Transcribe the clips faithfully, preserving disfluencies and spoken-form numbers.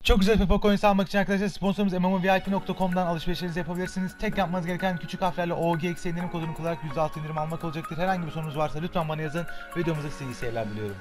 Çok güzel FIFA coins almak için arkadaşlar sponsorumuz M M O V I P nokta com'dan alışverişlerinizi yapabilirsiniz. Tek yapmanız gereken küçük harflerle O G X indirim kodunu kullanarak yüzde altı indirim almak olacaktır. Herhangi bir sorunuz varsa lütfen bana yazın. Videomuza size iyi seyirler diliyorum.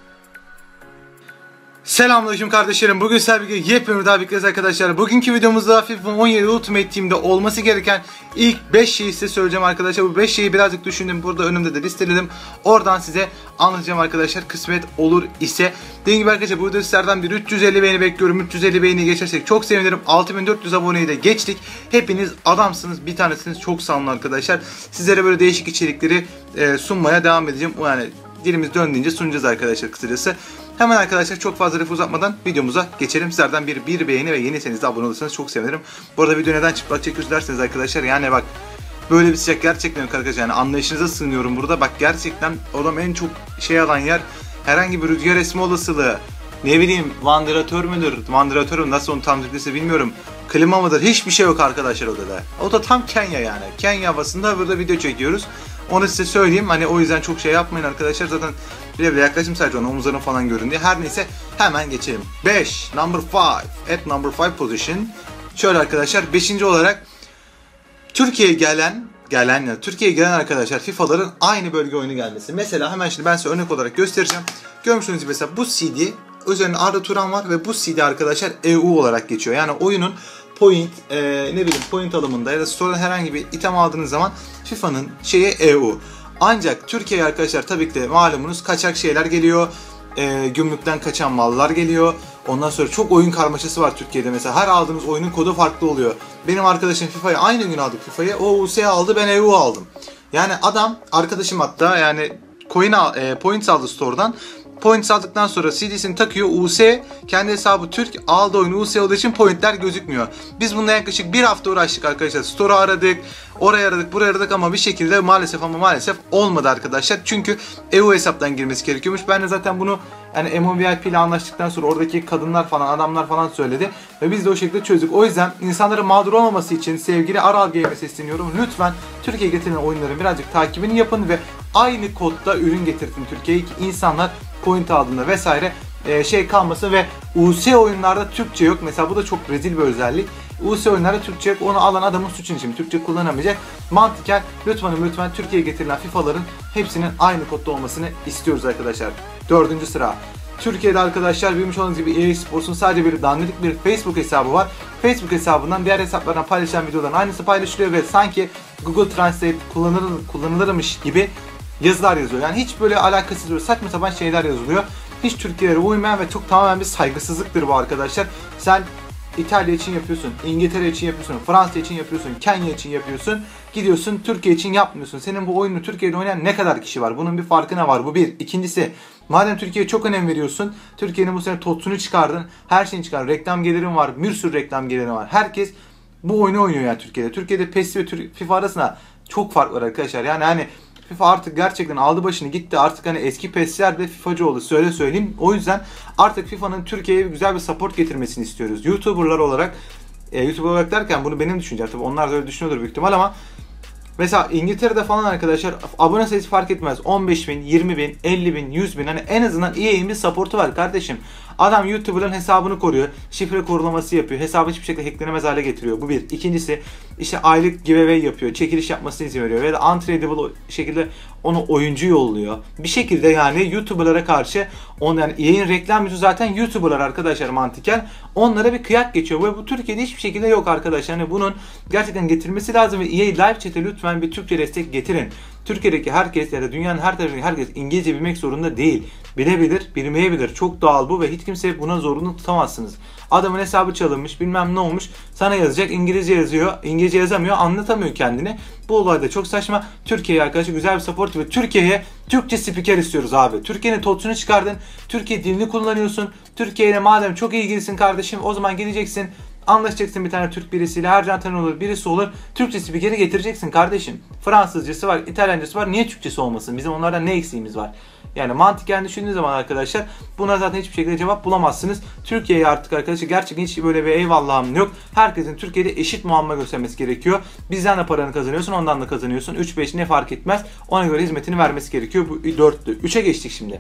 Selamünaleyküm kardeşlerim. Bugün sizlerle birlikte yepyeni daha birlikteyiz arkadaşlar. Bugünkü videomuzda FIFA on yedi Ultimate Team'de olması gereken ilk beş şeyi size söyleyeceğim arkadaşlar. Bu beş şeyi birazcık düşündüm. Burada önümde de listeledim. Oradan size anlatacağım arkadaşlar. Kısmet olur ise. Dediğim gibi arkadaşlar bu videoda sizlerden bir üç yüz elli beğeni bekliyorum. üç yüz elli beğeni geçersek çok sevinirim. altı bin dört yüz aboneyi de geçtik. Hepiniz adamsınız. Bir tanesiniz. Çok sağ olun arkadaşlar. Sizlere böyle değişik içerikleri e, sunmaya devam edeceğim. Yani dilimiz döndüğünce sunacağız arkadaşlar kısacası. Hemen arkadaşlar çok fazla lafı uzatmadan videomuza geçelim. Sizlerden bir, bir beğeni ve yeniyseniz de abone olursanız çok sevinirim. Bu arada video neden çıplak çekiyoruz derseniz arkadaşlar, yani bak böyle bir sıcak gerçekten yok arkadaşlar. Yani anlayışınıza sığınıyorum burada. Bak gerçekten adam en çok şey alan yer, herhangi bir rüzgar esme olasılığı, ne bileyim vantilatör müdür, vantilatörüm nasıl onu tam Türkçesi bilmiyorum, klima mıdır, hiçbir şey yok arkadaşlar odada. O da tam Kenya yani. Kenya havasında burada video çekiyoruz. Onu size söyleyeyim. Hani o yüzden çok şey yapmayın arkadaşlar. Zaten bile bile yaklaşım sadece ona, omuzlarım falan görün diye. Her neyse hemen geçelim. beş. Number five. At number five position. Şöyle arkadaşlar, beşinci olarak Türkiye'ye gelen gelen ya Türkiye'ye gelen arkadaşlar FIFA'ların aynı bölge oyunu gelmesi. Mesela hemen şimdi ben size örnek olarak göstereceğim. Görmüşsünüz gibi mesela bu C D üzerinde Arda Turan var ve bu C D arkadaşlar E U olarak geçiyor. Yani oyunun point e, ne bileyim point alımında ya da store'dan herhangi bir item aldığınız zaman FIFA'nın şeyi E U. Ancak Türkiye'ye arkadaşlar tabii ki de malumunuz kaçak şeyler geliyor. E, gümrükten kaçan mallar geliyor. Ondan sonra çok oyun karmaşası var Türkiye'de mesela. Her aldığımız oyunun kodu farklı oluyor. Benim arkadaşım FIFA'yı aynı gün aldık FIFA'yı. O U S aldı, ben E U aldım. Yani adam arkadaşım hatta yani coin al, e, points aldı store'dan. Points aldıktan sonra C D'sini takıyor, U S, kendi hesabı Türk, aldı oyunu U S olduğu için pointler gözükmüyor. Biz bununla yaklaşık bir hafta uğraştık arkadaşlar. Store'u aradık, oraya aradık, buraya aradık ama bir şekilde maalesef ama maalesef olmadı arkadaşlar. Çünkü E U hesaptan girmesi gerekiyormuş. Ben de zaten bunu yani M M O V I P ile anlaştıktan sonra oradaki kadınlar falan, adamlar falan söyledi. Ve biz de o şekilde çözdük. O yüzden insanların mağdur olmaması için sevgili Aral Game'e sesleniyorum. Lütfen Türkiye'ye getirilen oyunların birazcık takibini yapın ve aynı kodda ürün getirtin Türkiye'ye ki insanlar point aldığında vesaire e, şey kalmasın ve U S oyunlarda Türkçe yok. Mesela bu da çok rezil bir özellik. U S oyunlarda Türkçe yok. Onu alan adamın suçun için Türkçe kullanamayacak. Mantıken lütfen lütfen Türkiye'ye getirilen FIFA'ların hepsinin aynı kodda olmasını istiyoruz arkadaşlar. Dördüncü sıra. Türkiye'de arkadaşlar bilmiş olduğunuz gibi E A Sports'un sadece bir dandirik bir Facebook hesabı var. Facebook hesabından diğer hesaplardan paylaşılan videoların aynısı paylaşılıyor ve sanki Google Translate kullanılır, kullanılırmış gibi yazılar yazıyor. Yani hiç böyle alakasız, böyle saçma sapan şeyler yazılıyor. Hiç Türkiye'ye uymayan ve çok tamamen bir saygısızlıktır bu arkadaşlar. Sen İtalya için yapıyorsun, İngiltere için yapıyorsun, Fransa için yapıyorsun, Kenya için yapıyorsun. Gidiyorsun Türkiye için yapmıyorsun. Senin bu oyunu Türkiye'de oynayan ne kadar kişi var? Bunun bir farkına var. Bu bir. İkincisi, madem Türkiye'ye çok önem veriyorsun, Türkiye'nin bu sene totunu çıkardın, her şeyini çıkardın. Reklam gelirin var, bir sürü reklam geliri var. Herkes bu oyunu oynuyor yani Türkiye'de. Türkiye'de PES ve FIFA arasında çok fark var arkadaşlar. Yani hani FIFA artık gerçekten aldı başını gitti. Artık hani eski PES'ler de FIFA'cı oldu. Söyle söyleyeyim. O yüzden artık FIFA'nın Türkiye'ye güzel bir support getirmesini istiyoruz. YouTuber'lar olarak, e, YouTuber olarak derken bunu benim düşüncem. Tabii onlar da öyle düşünüyordur büyük ihtimal ama mesela İngiltere'de falan arkadaşlar abone sayısı fark etmez. on beş bin, yirmi bin, elli bin, yüz bin, hani en azından E A'nin bir support'u var kardeşim. Adam YouTuber'ların hesabını koruyor. Şifre korulaması yapıyor. Hesabı hiçbir şekilde hacklenemez hale getiriyor. Bu bir. İkincisi işte aylık giveaway yapıyor. Çekiliş yapmasını izin veriyor. Ve de untradeable şekilde onu oyuncu yolluyor. Bir şekilde yani YouTuber'lara karşı on, yani E A'nin reklam yüzü zaten YouTuber'lar arkadaşlar mantıken. Onlara bir kıyak geçiyor. Ve bu Türkiye'de hiçbir şekilde yok arkadaşlar. Yani bunun gerçekten getirmesi lazım ve E A Live Chat'e lütfen bir Türkçe destek getirin. Türkiye'deki herkes ya da dünyanın her tarafındaki herkes İngilizce bilmek zorunda değil. Bilebilir, bilmeyebilir. Çok doğal bu ve hiç kimse buna zorunlu tutamazsınız. Adamın hesabı çalınmış, bilmem ne olmuş. Sana yazacak, İngilizce yazıyor. İngilizce yazamıyor, anlatamıyor kendini. Bu olay da çok saçma. Türkiye'ye arkadaşlar güzel bir support ve Türkiye'ye Türkçe spiker istiyoruz abi. Türkiye'nin totunu çıkardın. Türkiye dilini kullanıyorsun. Türkiye'yle madem çok ilgilisin kardeşim, o zaman gideceksin. Anlaşacaksın bir tane Türk birisiyle, Ercan Taner olur, birisi olur. Türkçe spikeri getireceksin kardeşim. Fransızcası var, İtalyancası var. Niye Türkçesi olmasın? Bizim onlardan ne eksiğimiz var? Yani mantıken düşündüğünüz zaman arkadaşlar buna zaten hiçbir şekilde cevap bulamazsınız. Türkiye'ye artık arkadaşlar gerçekten hiç böyle bir eyvallahım yok. Herkesin Türkiye'de eşit muamele göstermesi gerekiyor. Bizden de paranı kazanıyorsun, ondan da kazanıyorsun. üç beş ne fark etmez. Ona göre hizmetini vermesi gerekiyor. Bu dörtlü. üçe geçtik şimdi.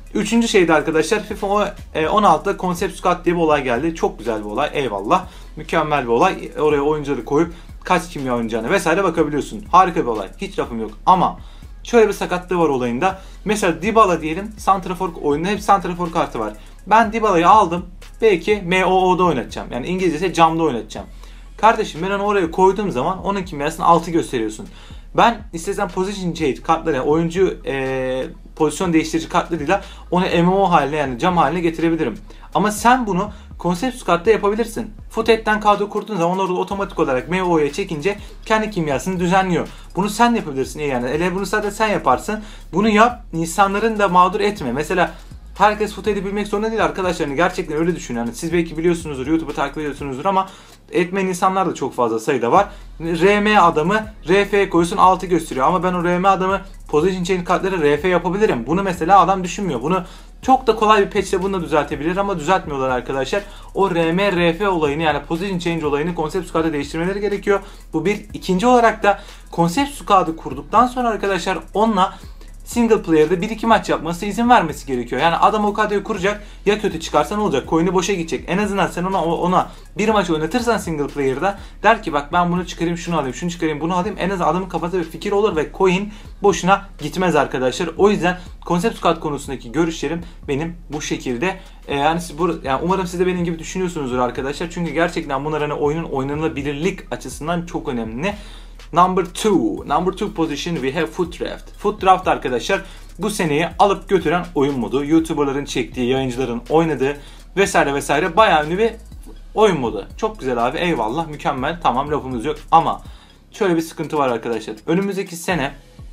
Üçüncü şeyde arkadaşlar FIFA on altıda Concept Squad diye bir olay geldi. Çok güzel bir olay, eyvallah. Mükemmel bir olay. Oraya oyuncuları koyup kaç kimya oynayacağını vesaire bakabiliyorsun. Harika bir olay. Hiç lafım yok. Ama şöyle bir sakatlığı var olayında. Mesela Dybala diyelim, santrafor oyununda hep santrafor kartı var. Ben Dybala'yı aldım. Belki M O O'da oynatacağım. Yani İngilizcesi camda oynatacağım. Kardeşim ben onu oraya koyduğum zaman onun kimyasını altı gösteriyorsun. Ben istesem position change kartları, yani oyuncu e, pozisyon değiştirici kartlarıyla onu M M O haline, yani cam haline getirebilirim. Ama sen bunu Concept Squad'da yapabilirsin. Footet'ten kadro kurduğun zaman orada otomatik olarak M M O'ya çekince kendi kimyasını düzenliyor. Bunu sen yapabilirsin yani. Ele bunu sadece sen yaparsın. Bunu yap, insanların da mağdur etme. Mesela herkes Footet'i bilmek zorunda değil arkadaşlar. Gerçekten öyle düşün. Yani siz belki biliyorsunuzdur, YouTube'u takip ediyorsunuzdur ama etmeyen insanlar da çok fazla sayıda var. R M adamı R F koysun altı gösteriyor. Ama ben o R M adamı position change kartları R F yapabilirim. Bunu mesela adam düşünmüyor. Bunu çok da kolay bir patch'le bunu da düzeltebilir ama düzeltmiyorlar arkadaşlar. O R M R F olayını, yani position change olayını Concept Squad'da değiştirmeleri gerekiyor. Bu bir. İkinci olarak da Concept Squad'ı kurduktan sonra arkadaşlar onunla single player'da bir iki maç yapması izin vermesi gerekiyor. Yani adam o kadroyu kuracak, ya kötü çıkarsa ne olacak? Coin'i boşa gidecek. En azından sen ona ona bir maç oynatırsan single player'da der ki bak ben bunu çıkarayım, şunu alayım, şunu çıkarayım, bunu alayım. En azından adamın kafasında bir fikir olur ve coin boşuna gitmez arkadaşlar. O yüzden Concept Squad konusundaki görüşlerim benim bu şekilde. Ee, yani, siz bu, yani umarım siz de benim gibi düşünüyorsunuzdur arkadaşlar. Çünkü gerçekten bunlar hani oyunun oynanılabilirlik açısından çok önemli. Number two. Number two position we have Foot Draft. Foot Draft arkadaşlar bu seneyi alıp götüren oyun modu. YouTuber'ların çektiği, yayıncıların oynadığı vesaire vesaire bayağı ünlü bir oyun modu. Çok güzel abi, eyvallah, mükemmel, tamam, lafımız yok ama şöyle bir sıkıntı var arkadaşlar. Önümüzdeki sene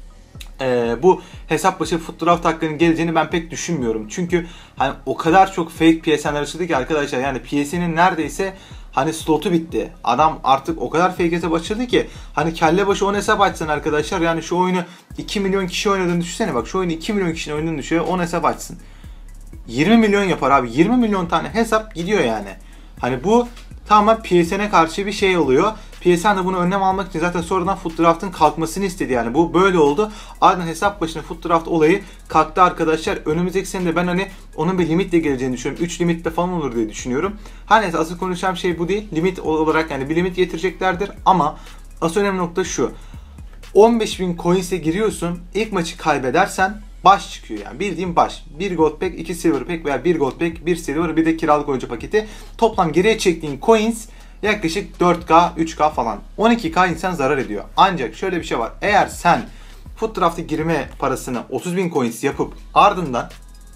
e, bu hesap başı Foot Draft hakkının geleceğini ben pek düşünmüyorum. Çünkü hani o kadar çok fake P S N'ler açıldı ki arkadaşlar, yani P S'nin neredeyse hani slotu bitti. Adam artık o kadar fake hesap açıldı ki hani kelle başı on hesap açsın arkadaşlar. Yani şu oyunu iki milyon kişi oynadığını düşünsene, bak şu oyunu iki milyon kişinin oynadığını düşünüyor, on hesap açsın. yirmi milyon yapar abi. yirmi milyon tane hesap gidiyor yani. Hani bu tamamen P S N'e karşı bir şey oluyor. P S N de bunu önlem almak için zaten sonradan Foot Draft'ın kalkmasını istedi yani. Bu böyle oldu. Ardından hesap başına Foot Draft olayı kalktı arkadaşlar. Önümüzdeki sene de ben hani onun bir limitle geleceğini düşünüyorum. üç limitte falan olur diye düşünüyorum. Her neyse, asıl konuşacağım şey bu değil. Limit olarak yani bir limit getireceklerdir ama asıl önemli nokta şu. on beş bin coins'e giriyorsun. İlk maçı kaybedersen baş çıkıyor yani. Bildiğin baş. bir gold pack, iki silver pack veya bir gold pack, bir silver, bir de kiralık oyuncu paketi. Toplam geriye çektiğin coins yaklaşık dört K, üç K falan. on iki K insan zarar ediyor. Ancak şöyle bir şey var. Eğer sen Foot Draft'a girme parasını otuz bin coins yapıp ardından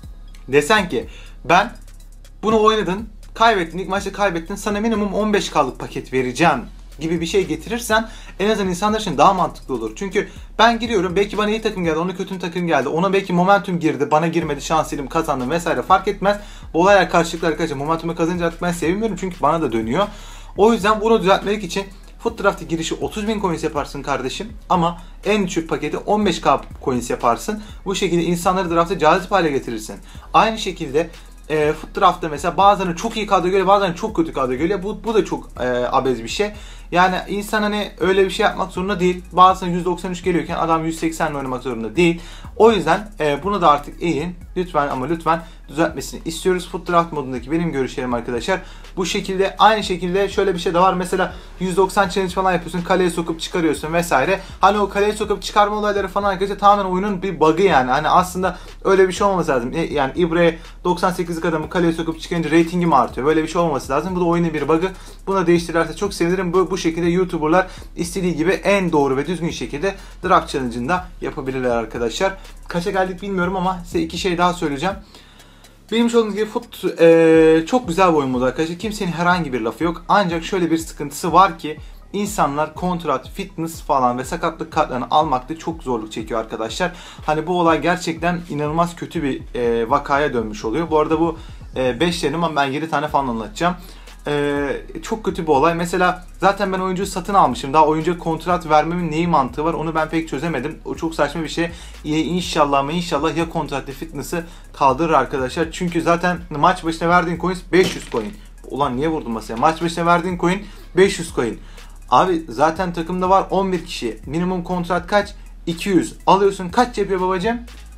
desen ki ben bunu oynadın, kaybettin, ilk maçta kaybettin, sana minimum on beş K'lık paket vereceğim gibi bir şey getirirsen en azından insanlar için daha mantıklı olur. Çünkü ben giriyorum, belki bana iyi takım geldi, ona kötü takım geldi, ona belki momentum girdi, bana girmedi, şanslıyım, kazandım vesaire, fark etmez. Bu olaylar karşılıklı arkadaşlar. Momentumu kazanınca artık ben sevinmiyorum çünkü bana da dönüyor. O yüzden bunu düzeltmek için Foot Draft'a girişi otuz bin coins yaparsın kardeşim ama en düşük paketi on beş K coins yaparsın. Bu şekilde insanları draft'a cazip hale getirirsin. Aynı şekilde e, Foot Draft'ta mesela bazılarını çok iyi kadro geliyor, bazılarını çok kötü kadro geliyor. Bu, bu da çok e, abez bir şey. Yani insan hani öyle bir şey yapmak zorunda değil. Bazılarına yüz doksan üç geliyorken adam yüz seksen ile oynamak zorunda değil. O yüzden e, bunu da artık eğin. Lütfen ama lütfen düzeltmesini istiyoruz. Foot Draft modundaki benim görüşlerim arkadaşlar. Bu şekilde, aynı şekilde şöyle bir şey de var. Mesela yüz doksan challenge falan yapıyorsun. Kaleye sokup çıkarıyorsun vesaire. Hani o kaleye sokup çıkarma olayları falan arkadaşlar tamamen oyunun bir bug'ı yani. Hani aslında öyle bir şey olmaması lazım. Yani İbre'ye doksan sekizlik adamı kaleye sokup çıkınca ratingi mi artıyor? Böyle bir şey olmaması lazım. Bu da oyunun bir bug'ı. Buna değiştirirlerse çok sevinirim. Bu, bu şekilde YouTuber'lar istediği gibi en doğru ve düzgün şekilde Draft Challenge'ını da yapabilirler arkadaşlar. Kaça geldik bilmiyorum ama size iki şey daha söyleyeceğim. Bilmiş olduğunuz gibi Foot e, çok güzel bir oyun modu arkadaşlar. Kimsenin herhangi bir lafı yok. Ancak şöyle bir sıkıntısı var ki insanlar kontrat, fitness falan ve sakatlık kartlarını almakta çok zorluk çekiyor arkadaşlar. Hani bu olay gerçekten inanılmaz kötü bir e, vakaya dönmüş oluyor. Bu arada bu beş dedim ama ben yedi tane falan anlatacağım. Ee, çok kötü bir olay. Mesela zaten ben oyuncuyu satın almışım. Daha oyuncuya kontrat vermemin neyi mantığı var onu ben pek çözemedim. O çok saçma bir şey. İyi, inşallah ama inşallah ya kontratlı fitness'ı kaldırır arkadaşlar. Çünkü zaten maç başına verdiğin coin beş yüz coin. Ulan niye vurdum masaya? Maç başına verdiğin coin beş yüz coin. Abi zaten takımda var on bir kişi. Minimum kontrat kaç? iki yüz. Alıyorsun kaç yapıyor babacığım?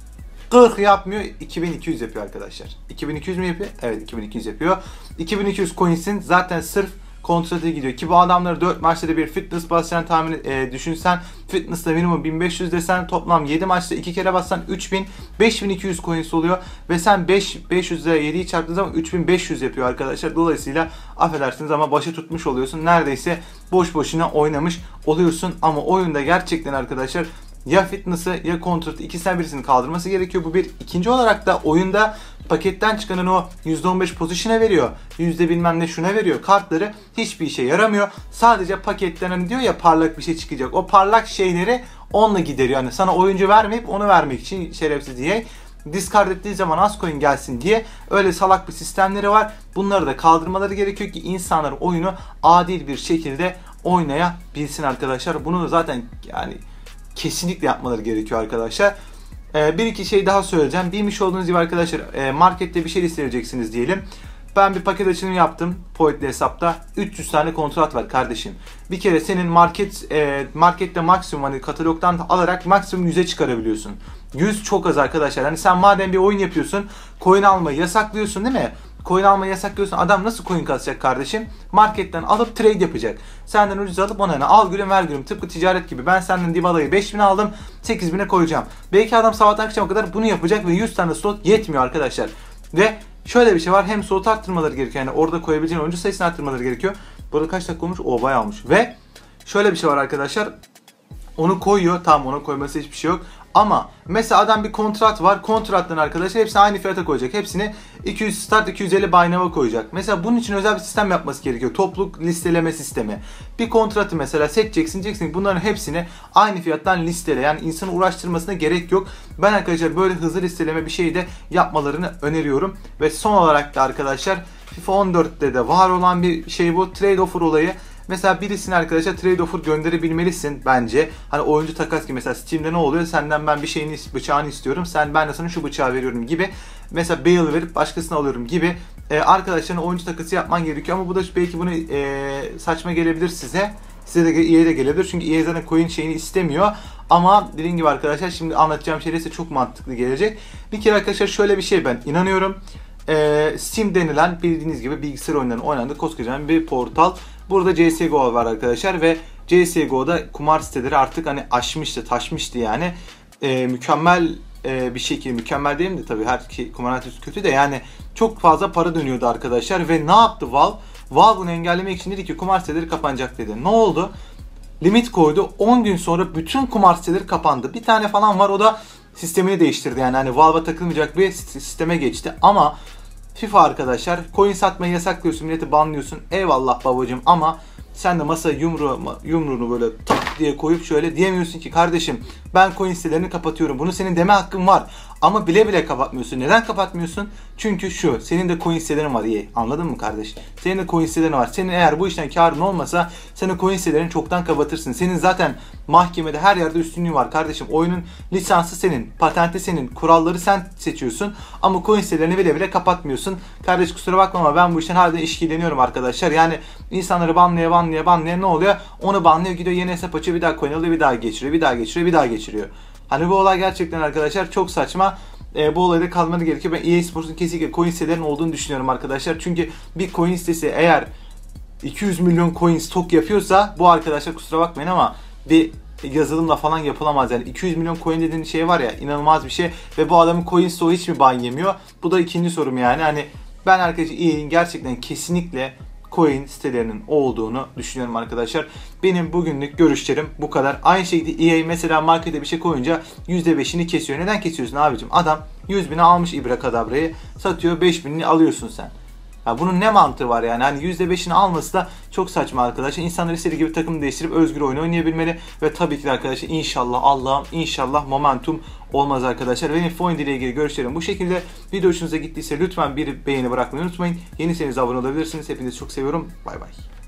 kırk yapmıyor, iki bin iki yüz yapıyor arkadaşlar. iki bin iki yüz mü yapıyor? Evet, iki bin iki yüz yapıyor. iki bin iki yüz coins'in zaten sırf kontratı gidiyor ki bu adamları dört maçta bir fitness basacağını tahmin e, düşünsen, fitness'ta minimum bin beş yüz desen, toplam yedi maçta iki kere bassan üç bin, beş bin iki yüz coins oluyor ve sen beş, beş yüz ile yediyi çarptığın zaman üç bin beş yüz yapıyor arkadaşlar. Dolayısıyla affedersiniz ama başı tutmuş oluyorsun. Neredeyse boş boşuna oynamış oluyorsun ama oyunda gerçekten arkadaşlar ya fitness'ı ya kontratı, ikisinden birisini kaldırması gerekiyor. Bu bir. İkinci olarak da oyunda paketten çıkanın o yüzde on beş pozisyona veriyor, yüzde bilmem ne şuna veriyor kartları, hiçbir işe yaramıyor. Sadece paketten hani diyor ya parlak bir şey çıkacak, o parlak şeyleri onunla gideriyor. Yani sana oyuncu vermeyip onu vermek için şerefsiz diye discard ettiği zaman az coin gelsin diye öyle salak bir sistemleri var. Bunları da kaldırmaları gerekiyor ki insanlar oyunu adil bir şekilde oynayabilsin arkadaşlar. Bunu da zaten yani kesinlikle yapmaları gerekiyor arkadaşlar. Ee, bir iki şey daha söyleyeceğim. Bilmiş olduğunuz gibi arkadaşlar e, markette bir şey listeyeceksiniz diyelim. Ben bir paket açılımı yaptım Poet'li hesapta. üç yüz tane kontrat var kardeşim. Bir kere senin market e, markette maksimum hani katalogdan alarak maksimum yüze çıkarabiliyorsun. yüz çok az arkadaşlar. Hani sen madem bir oyun yapıyorsun, coin almayı yasaklıyorsun değil mi? Coin almayı yasaklıyorsun. Adam nasıl coin kasacak kardeşim? Marketten alıp trade yapacak. Senden ucuz alıp ona ne? Al gülüm ver gülüm. Tıpkı ticaret gibi. Ben senden Dybala'yı beş bine aldım. sekiz bine koyacağım. Belki adam sabahtan akşama kadar bunu yapacak ve yüz tane slot yetmiyor arkadaşlar. Ve şöyle bir şey var. Hem slot arttırmaları gerekiyor. Yani orada koyabileceğin oyuncu sayısını arttırmaları gerekiyor. Burada kaç dakika olmuş? O bayağı olmuş. Ve şöyle bir şey var arkadaşlar. Onu koyuyor. Tamam, onu koyması hiçbir şey yok. Ama mesela adam bir kontrat var. Kontrattan arkadaşlar hepsini aynı fiyata koyacak. Hepsini iki yüz start iki yüz elli buy now'a koyacak. Mesela bunun için özel bir sistem yapması gerekiyor. Topluluk listeleme sistemi. Bir kontratı mesela seçeceksin. Diyeceksin bunların hepsini aynı fiyattan listele. Yani insanı uğraştırmasına gerek yok. Ben arkadaşlar böyle hızlı listeleme bir şey de yapmalarını öneriyorum. Ve son olarak da arkadaşlar FIFA on dörtte de var olan bir şey bu. Trade offer olayı. Mesela birisine arkadaşlar trade offer gönderebilmelisin bence. Hani oyuncu takas gibi, mesela Steam'de ne oluyor? Senden ben bir şeyini, bıçağını istiyorum. Sen, ben de sana şu bıçağı veriyorum gibi. Mesela Bale verip başkasına alıyorum gibi. Ee, arkadaşlarına oyuncu takası yapman gerekiyor ama bu da belki bunu e, saçma gelebilir size. Size de E A'ye de gelebilir. Çünkü E A zaten coin şeyini istemiyor. Ama dediğim gibi arkadaşlar şimdi anlatacağım şeyler size çok mantıklı gelecek. Bir kere arkadaşlar şöyle bir şey ben inanıyorum. Ee, Steam denilen bildiğiniz gibi bilgisayar oyunlarının oynandığı koskocaman bir portal. Burada C S G O var arkadaşlar ve C S G O'da kumar siteleri artık hani aşmıştı, taşmıştı yani. Ee, mükemmel e, bir şekilde, mükemmel değil mi de tabii her şey kumar kötü de yani çok fazla para dönüyordu arkadaşlar ve ne yaptı Valve? Valve bunu engellemek için dedi ki kumar siteleri kapanacak dedi. Ne oldu? Limit koydu. on gün sonra bütün kumar siteleri kapandı. Bir tane falan var, o da sistemini değiştirdi yani hani Valve'a takılmayacak bir sisteme geçti ama FIFA arkadaşlar coin satmayı yasaklıyorsun, milleti banlıyorsun. Eyvallah babacım ama sen de masaya yumru, yumruğunu böyle tak diye koyup şöyle diyemiyorsun ki kardeşim ben coin sitelerini kapatıyorum. Bunu senin deme hakkın var. Ama bile bile kapatmıyorsun. Neden kapatmıyorsun? Çünkü şu, senin de coin sitelerin var. İyi, anladın mı kardeş? Senin de coin sitelerin var. Senin eğer bu işten karın olmasa sen o coin sitelerini çoktan kapatırsın. Senin zaten mahkemede her yerde üstünlüğün var kardeşim. Oyunun lisansı senin, patenti senin, kuralları sen seçiyorsun. Ama coin sitelerini bile bile kapatmıyorsun. Kardeş kusura bakma ama ben bu işten harbiden işkileniyorum arkadaşlar. Yani insanları banlaya banlaya banlaya ne oluyor? Onu banlıyor, gidiyor yeni hesap açıyor, bir daha coin alıyor, bir daha geçiriyor, bir daha geçiriyor, bir daha geçiriyor. Hani bu olay gerçekten arkadaşlar çok saçma. E, bu olayda kalmadı gerekiyor. Ben E A Sports'un kesinlikle coin sitelerinin olduğunu düşünüyorum arkadaşlar. Çünkü bir coin sitesi eğer iki yüz milyon coin stok yapıyorsa bu arkadaşlar kusura bakmayın ama bir yazılımla falan yapılamaz. Yani iki yüz milyon coin dediğin şey var ya, inanılmaz bir şey ve bu adamın coin stoğu hiç mi ban yemiyor? Bu da ikinci sorum yani. Hani ben arkadaşlar E A'nin gerçekten kesinlikle coin sitelerinin olduğunu düşünüyorum arkadaşlar. Benim bugünlük görüşlerim bu kadar. Aynı şekilde E A mesela markete bir şey koyunca yüzde beşini kesiyor. Neden kesiyorsun abicim? Adam yüz bine almış İbrakadabra'yı, satıyor, beş binini alıyorsun sen. Ya bunun ne mantığı var yani? Hani yüzde beşini alması da çok saçma arkadaşlar. İnsanlar istediği gibi takım değiştirip özgür oyun oynayabilmeli ve tabii ki de arkadaşlar inşallah Allah'ım inşallah momentum olmaz arkadaşlar. Benim F O ile ilgili görüşlerim bu şekilde. Video hoşunuza gittiyse lütfen bir beğeni bırakmayı unutmayın. Yeniyseniz abone olabilirsiniz. Hepinizi çok seviyorum. Bay bay.